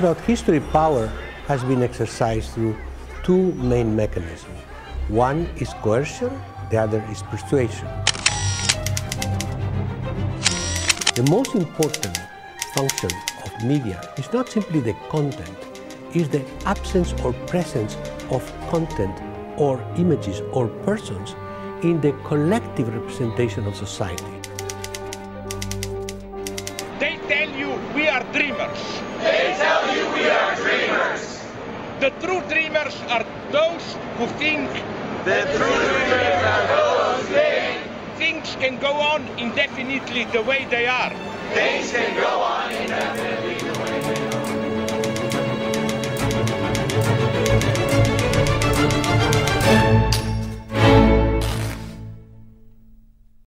Throughout history, power has been exercised through two main mechanisms. One is coercion, the other is persuasion. The most important function of media is not simply the content, it's the absence or presence of content or images or persons in the collective representation of society. They tell you we are dreamers. They tell you we are dreamers. The true dreamers are those who think. The true dreamers are those who think. Things can go on indefinitely the way they are. Things can go on indefinitely the